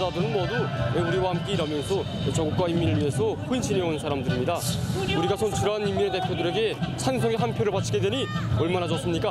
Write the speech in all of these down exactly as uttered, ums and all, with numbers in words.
당사자들은 모두 우리와 함께 일하면서 조국과 인민을 위해서 헌신해온 사람들입니다. 우리가 선출한 인민의 대표들에게 찬성의 한 표를 바치게 되니 얼마나 좋습니까?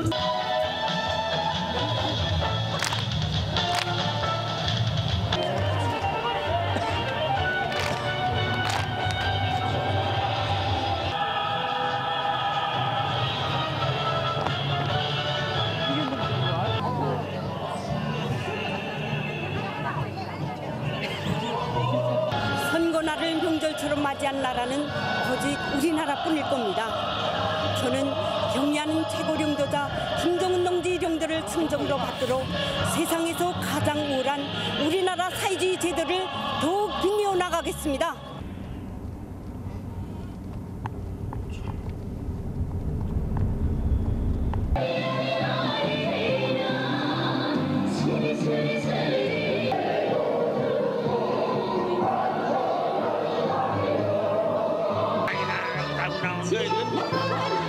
선거날을 명절처럼 맞이한 나라는 오직 우리나라뿐일 겁니다. 저는 경의하는 최고領導자 김정은 동지領導를 충정으로 받들어 세상에서 가장 우월한 우리나라 사회주의 제도를 더욱 빛내어 나가겠습니다. 나오는 거